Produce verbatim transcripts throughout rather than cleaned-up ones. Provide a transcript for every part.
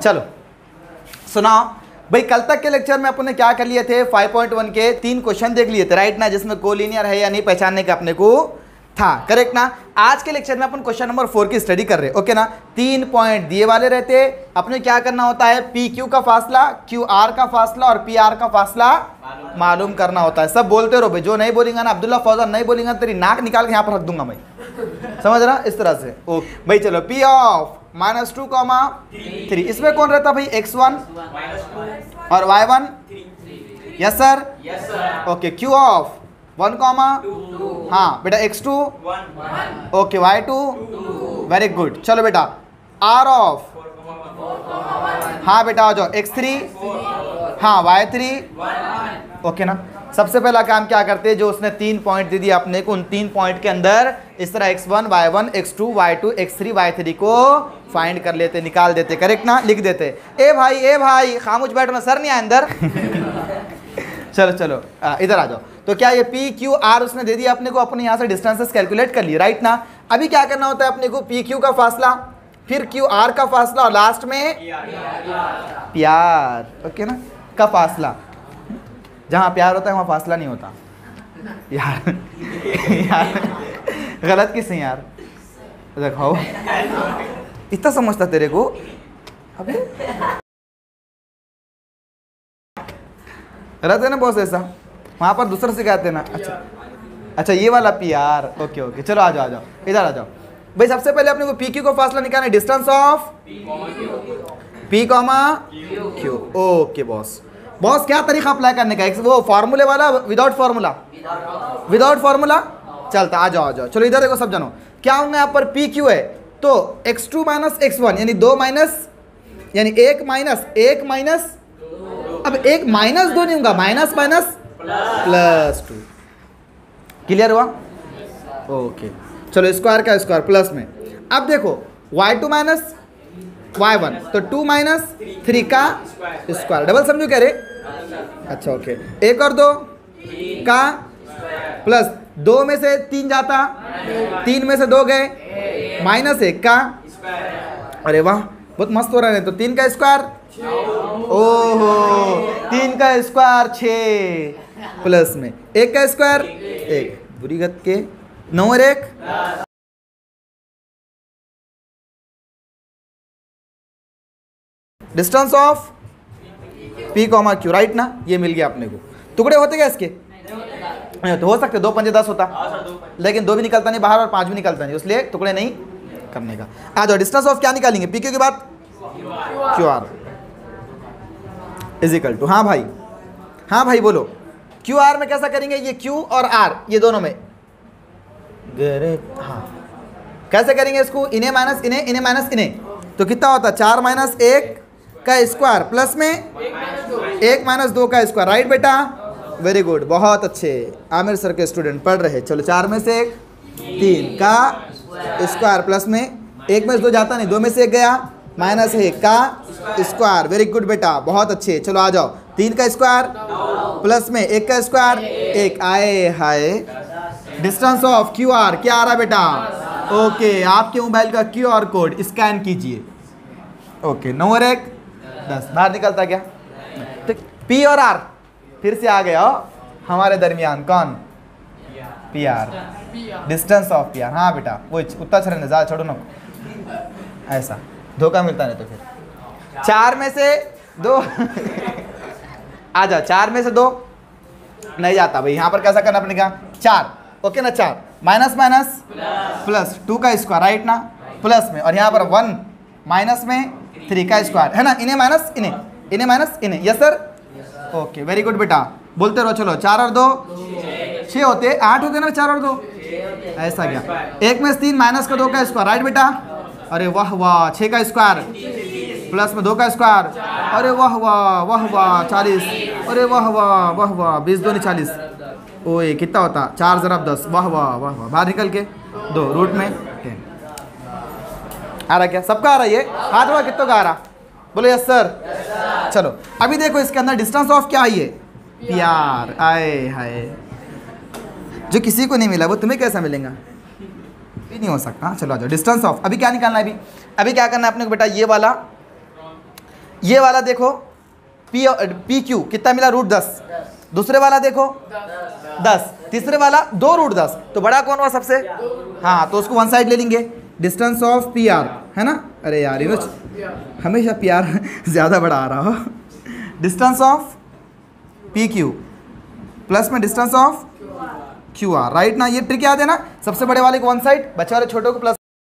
चलो सुनाओ भाई, कल तक के लेक्चर में अपन ने क्या कर लिए थे, फाइव पॉइंट वन के तीन क्वेश्चन देख लिए थे राइट ना, जिसमें कोलिनियर है या नहीं पहचानने का अपने को था, करेक्ट ना। आज के लेक्चर में अपन क्वेश्चन नंबर फोर की स्टडी कर रहे हैं, ओके ना। तीन पॉइंट दिए वाले रहते, अपने क्या करना होता है, पी क्यू का फासला, क्यू आर का फासला और पी आर का फासला मालूम करना होता है। सब बोलते रहो भाई, जो नहीं बोलेंगे ना अब्दुल्ला फौजान नहीं बोलेंगे तेरी नाक निकाल के यहाँ पर रख दूंगा मैं, समझ रहा इस तरह से। ओके भाई चलो, P of minus two comma three, इसमें कौन रहता भाई, एक्स वन और y one, yes sir, okay. Q of one comma, हाँ बेटा x two, okay y two, very good. चलो बेटा आर ऑफ, हाँ बेटा आ जाओ, एक्स थ्री, हाँ वाई थ्री, ओके ना। सबसे पहला काम क्या करते हैं, जो उसने तीन पॉइंट दे दिए अपने को, उन तीन पॉइंट के अंदर इस तरह x one, y one, x two, y two, x three, y three को फाइंड कर लेते, निकाल देते, करेक्ट ना, लिख देते। ए भाई ए भाई खामोश बैठो, सर नहीं आया अंदर चलो चलो इधर आ जाओ। तो क्या ये पी क्यू आर उसने दे दिया अपने को, अपने यहाँ से डिस्टेंसेस कैलकुलेट कर लिए राइट ना। अभी क्या करना होता है अपने को, पी क्यू का फासला, फिर क्यू आर का फासला और लास्ट में प्यार, ओके ना, का फासला। जहाँ प्यार होता है वहाँ फासला नहीं होता यार यार गलत किस है यार, देखो इतना समझता तेरे को, अबे गलत है ना बॉस, ऐसा वहाँ पर दूसरा सिखाते ना। अच्छा अच्छा ये वाला पी आर, ओके ओके चलो आ जाओ आ जाओ इधर आ जाओ भाई। सबसे पहले अपने को पी क्यू का फासला निकालना है, distance of P comma Q, okay boss. Boss क्या तरीका अप्लाई करने का, वो फार्मूले वाला विदाउट फार्मूला, विदाउट फार्मूला चलता, आ जाओ आ जाओ। चलो इधर देखो सब जानो, क्या होंगे यहाँ पर पी क्यू है तो x two minus x one यानी दो माइनस यानी एक माइनस एक माइनस, अब एक माइनस दो नहीं होगा, minus minus plus two, clear हुआ, ओके। चलो स्क्वायर का स्क्वायर प्लस में, अब देखो y two minus y one तो टू माइनस थ्री का स्क्वायर, डबल समझो कह रहे, अच्छा ओके। एक और दो का प्लस, दो में से तीन जाता, तीन में से दो गए, माइनस एक का, अरे वाह बहुत मस्त हो रहा है। तो तीन का स्क्वायर, ओहो तीन का स्क्वायर छः, प्लस में एक का स्क्वायर एक, बुरी गत के नौ और एक, distance of P comma Q right ना, ये मिल गया अपने को। टुकड़े होते क्या इसके, तो हो सकते दो पंजे दस होता, लेकिन दो भी निकलता नहीं बाहर और पांच भी निकलता नहीं, इसलिए टुकड़े नहीं करने का। आ जाओ डिस्टेंस ऑफ क्या निकालेंगे, पी क्यू के बाद Q R is equal to, हाँ भाई हाँ भाई बोलो, क्यू आर में कैसा करेंगे, ये क्यू और आर ये दोनों में, हाँ कैसे करेंगे इसको, इन्हें माइनस इन्हें, इन्हें माइनस इन्हें, तो कितना होता है चार माइनस एक का स्क्वायर प्लस में एक माइनस दो का स्क्वायर, राइट बेटा, वेरी गुड, बहुत अच्छे आमिर सर के स्टूडेंट पढ़ रहे। चलो चार में से एक तीन का स्क्वायर प्लस में एक में से दो जाता नहीं, दो में से एक गया, माइनस एक का स्क्वायर, वेरी गुड बेटा बहुत अच्छे। चलो आ जाओ, तीन का स्क्वायर प्लस में एक का स्क्वायर एक, आए हाय, डिस्टेंस ऑफ क्यू आर क्या आ रहा बेटा, ओके आपके मोबाइल का क्यू आर कोड स्कैन कीजिए, ओके नौ और एक दस, बाहर निकलता क्या, तो पी और आर फिर से आ गया हमारे दरमियान, कौन, P R, distance of P R, हाँ बेटा वो उतना छड़ने ज़्यादा छोड़ो ना, ऐसा धोखा मिलता नहीं तो फिर चार में से दो आ जाओ, चार में से दो नहीं जाता भाई, यहाँ पर कैसा करना अपने का, चार, ओके ना, चार माइनस माइनस प्लस टू का स्क्वायर राइट ना, प्लस में, और यहाँ पर वन माइनस में थ्री का स्क्वायर है ना, इन्हें माइनस इन्हें, इन्हें माइनस इन्हें, yes sir, okay very good बेटा, बोलते रहो। चलो चार और दो छः होते, आठ होते ना, चार और दो ऐसा क्या, एक में से तीन माइनस का दो का स्क्वायर राइट बेटा, अरे वाह वाह, छः का स्क्वायर प्लस में दो का स्क्वायर, अरे वाह वाह वाह वाह, चालीस, अरे वाह वाह वाह वाह, बीस दो नहीं चालीस, ओए कितना होता, चार ज़रा दस, वाह वाह वाह वाह, बाहर निकल के दो, रूट में टेन आ रहा, क्या सबका आ रहा है ये, हाथ हुआ कितनों का आ रहा, बोलो यस सर। चलो अभी देखो इसके अंदर डिस्टेंस ऑफ क्या है, ये प्यार, आए हाय, जो किसी को नहीं मिला वो तुम्हें कैसा मिलेगा, भी नहीं हो सकता। चलो आ जाओ, डिस्टेंस ऑफ अभी क्या निकालना है, अभी अभी क्या करना है अपने को बेटा, ये वाला ये वाला देखो पी पी क्यू कितना मिला, रूट दस। दूसरे वाला देखो दस, तीसरे वाला दो रूट दस, तो बड़ा कौन हुआ सबसे? हाँ, तो उसको वन साइड ले लेंगे। डिस्टेंस ऑफ पी आर है ना, अरे यार ये हमेशा पी आर ज़्यादा बड़ा आ रहा हो। Distance of P Q plus में distance of Q R, right ना। ये ट्रिक याद है ना, सबसे बड़े वाले को वन साइड, बच्चे वाले छोटे को प्लस।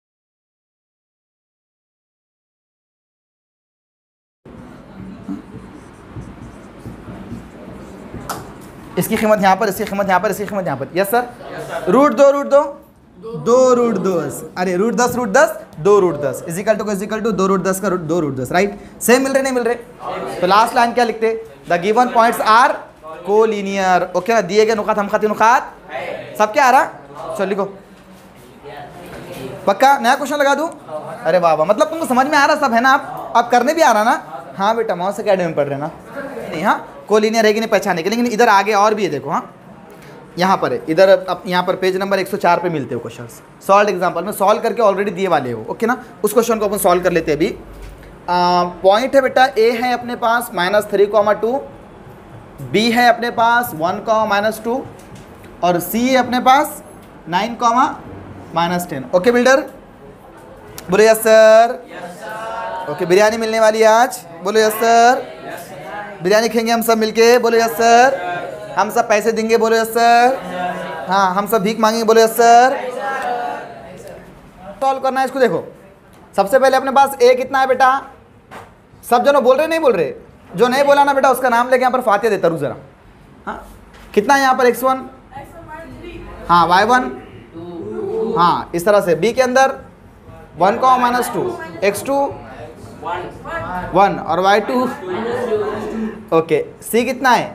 इसकी कीमत यहाँ पर, इसकी कीमत यहाँ पर, इसकी कीमत यहाँ पर। Yes sir. रूट दो रूट दो दो रूट दस, अरे रूट दस रूट दस दो रूट दस इजिकल टू इजिकल टू दो रूट दस का रूट दो रूट दस, राइट। सेम मिल रहे नहीं मिल रहे? तो लास्ट लाइन क्या लिखते? The given points are collinear. Okay ना, दिए गए नुकात हम खाती नुकात सब क्या आ रहा? चलो लिखो। पक्का नया क्वेश्चन लगा दूं? अरे वाह वाह, मतलब तुमको समझ में आ रहा सब है ना? आप अब करने भी आ रहा ना? हाँ बेटा, मौस अकेडमी में पढ़ रहे ना? नहीं, हाँ कोलिनियर है कि नहीं पहचाने के, लेकिन इधर आगे और भी है देखो। हाँ यहाँ पर है, इधर अब यहाँ पर पेज नंबर एक सौ चार पे मिलते हो क्वेश्चंस। सॉल्व एग्जांपल में सॉल्व करके ऑलरेडी दिए वाले हो। ओके ना, उस क्वेश्चन को अपन सॉल्व कर लेते हैं अभी। पॉइंट है बेटा, ए है अपने पास minus three comma two, B है अपने पास वन कॉमा माइनस टू, और सी है अपने पास nine comma minus ten. Okay builder, बोलो यस सर। ओके, बिरयानी मिलने वाली है आज, बोलो यस सर। बिरयानी खाएंगे हम सब मिलके, बोलो यस सर। हम सब पैसे देंगे, बोलो यस सर। हाँ, हम सब भीख मांगेंगे, बोलो यस सर। सॉल्व करना है इसको। देखो सबसे पहले अपने पास ए कितना है बेटा? सब जनों बोल रहे नहीं बोल रहे? जो नहीं बोला ना बेटा उसका नाम लेके यहाँ पर फातिहा देता रू जरा। हाँ, कितना है यहाँ पर? एक्स वन, हाँ वाई वन, हाँ इस तरह से। बी के अंदर one comma minus two, X two one और वाई टू। ओके, सी कितना है?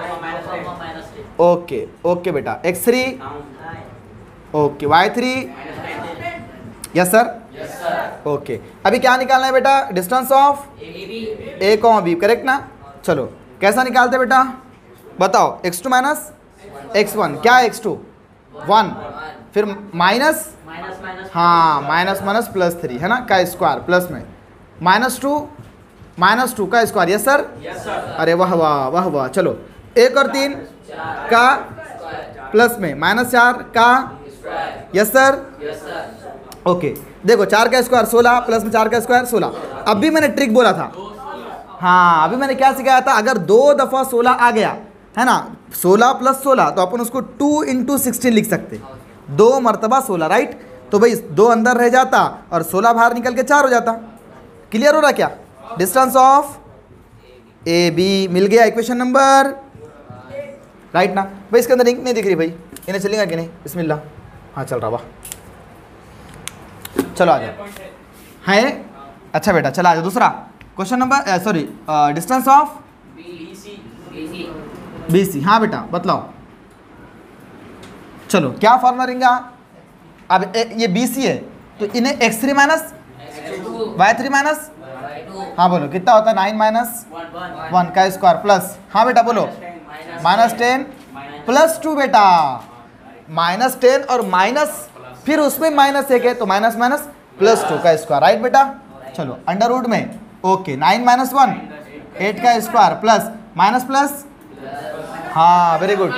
ओके ओके बेटा, X three, okay Y three, yes sir. Okay, अभी क्या निकालना है बेटा? Distance of A comma B, correct ना? चलो कैसा निकालते बेटा बताओ? X two minus x one, क्या है एक्स टू? वन, फिर माइनस, हाँ माइनस माइनस प्लस थ्री है ना, का स्क्वायर प्लस में माइनस टू माइनस टू का स्क्वायर। Yes sir. अरे वाह वाह वाह वाह। चलो एक और तीन का प्लस में माइनस चार का, यस सर। ओके, देखो चार का स्क्वायर सोलह, प्लस में चार का स्क्वायर सोलह। अब भी मैंने ट्रिक बोला था, हाँ अभी मैंने क्या सिखाया था? अगर दो दफ़ा सोलह आ गया है ना, सोलह प्लस सोलह, तो अपन उसको टू इंटू सिक्सटीन लिख सकते, दो मरतबा सोलह, राइट। तो भाई दो अंदर रह जाता और सोलह बाहर निकल के चार हो जाता। क्लियर हो रहा क्या? डिस्टेंस ऑफ ए बी मिल गया, इक्वेशन नंबर, राइट ना भाई। इसके अंदर इंक नहीं दिख रही भाई, इन्हें चलेगा कि नहीं? बिस्मिल्लाह, हाँ चल रहा, वाह। चलो आ जाओ, है अच्छा बेटा, चला आ जाओ। दूसरा question number, sorry distance of B C. हाँ बेटा बतलाओ। चलो क्या फॉर्मूला रहेगा? अब ए, ये बी सी है तो इन्हें X three minus Y three minus, हाँ बोलो कितना होता है? नाइन माइनस वन का स्क्वायर प्लस, हाँ बेटा बोलो माइनस टेन प्लस टू बेटा, माइनस टेन और माइनस फिर उसमें माइनस एक है तो माइनस माइनस प्लस टू का स्क्वायर, राइट बेटा। चलो अंडर रूट में, okay nine minus one eight का स्क्वायर प्लस माइनस प्लस, हाँ वेरी गुड,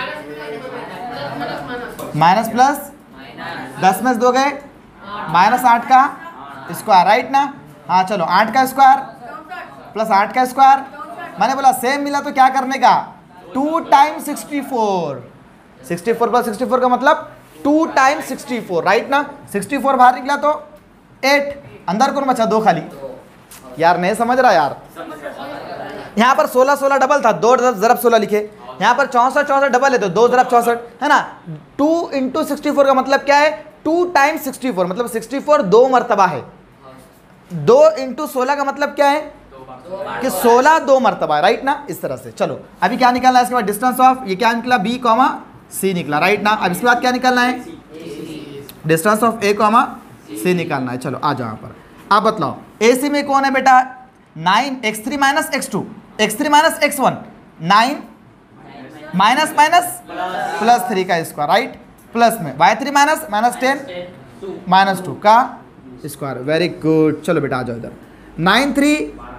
माइनस प्लस दस में से दो गए माइनस आठ का स्क्वायर, राइट ना। हाँ चलो आठ का स्क्वायर प्लस आठ का स्क्वायर, मैंने बोला सेम मिला तो क्या करने का? Two time sixty four, sixty four plus sixty four का मतलब two time sixty four, right ना। सिक्सटी फोर बाहर निकला तो एट, अंदर कौन बचा? दो खाली। यार नहीं समझ रहा यार, यहाँ पर सोलह सोलह डबल था, दो जरब सोलह लिखे। यहाँ पर चौंसठ चौंसठ डबल है तो दो जरब चौंसठ है ना। टू इंटू सिक्सटी फोर का मतलब क्या है? टू टाइम सिक्सटी फोर, मतलब सिक्सटी फोर दो मरतबा है। दो इंटू सोलह का मतलब क्या है? कि सोलह दो मरतबा है, राइट ना। इस तरह से चलो अभी क्या निकालना है? इसके बाद डिस्टेंस ऑफ, ये क्या निकला? बी कॉमा सी निकला, राइट ना। अब इसके बाद क्या निकालना है? Distance of A comma C निकालना है। चलो आ जाओ यहाँ पर, आप बतलाओ ए सी में कौन है बेटा? Nine x three minus x two, x three minus x one, nine minus minus plus three का स्क्वायर, राइट। प्लस में y three minus minus ten minus two का स्क्वायर, वेरी गुड। चलो बेटा आ जाओ इधर, नाइन थ्री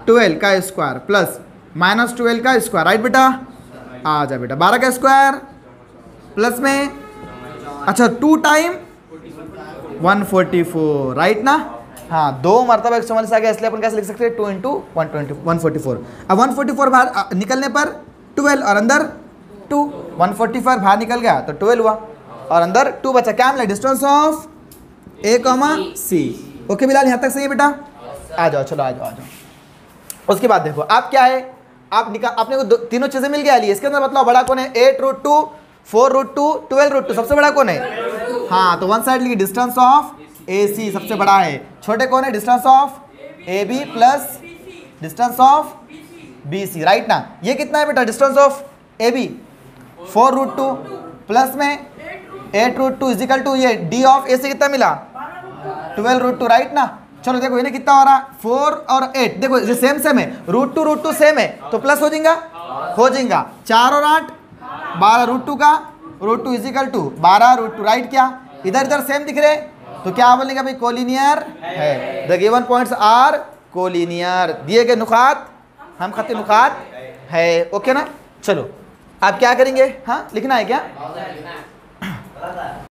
ट्वेल्व का square plus minus twelve का स्क्वायर, राइट बेटा? आ जा बेटा, बारह का स्क्वायर प्लस में अच्छा two time one forty four, right ना? हाँ, दो मरतबा एक सौ उनचालीस आ गया, इसलिए अपन कैसे लिख सकते हैं? Two into one twenty one forty four. अब वन फोर्टी फोर बाहर निकलने पर ट्वेल्व और अंदर टू, वन फोर्टी फोर बाहर निकल गया तो ट्वेल्व हुआ और अंदर टू बचा। क्या मिला? Distance of A comma C. Okay Bilal, यहाँ तक सही है बेटा? आ जाओ, चलो आ जाओ आ जाओ। उसके बाद देखो आप क्या है, आप निकाल, आपने को तीनों चीजें मिल गया। इसके अंदर मतलब बड़ा कौन है? Eight root two, four root two, twelve root two, सबसे बड़ा कौन है? हाँ, तो वन साइड लिखिए डिस्टेंस ऑफ ए सी सबसे बड़ा है। छोटे कौन है? Distance of A B plus distance of B C, right ना? ये कितना है बेटा? Distance of A B four root two plus में eight root two is equal to ये डी ऑफ ए सी कितना मिला? ट्वेल्व रूट टू, राइट ना? चलो देखो इन्हें कितना हो रहा? फोर और एट, देखो ये सेम सेम है, root two root two same है तो प्लस हो जाएगा, हो जाएगा। चार और आठ बारह, रूट टू का रूट टू इजिकल टू बारह रूट टू, राइट? क्या इधर इधर सेम दिख रहे? तो क्या बोलेंगे भाई? कोलिनियर है। The given points are collinear, दिए गए नुकात हम खत्ते नुकात है। ओके ना? चलो आप क्या करेंगे? हाँ लिखना है क्या?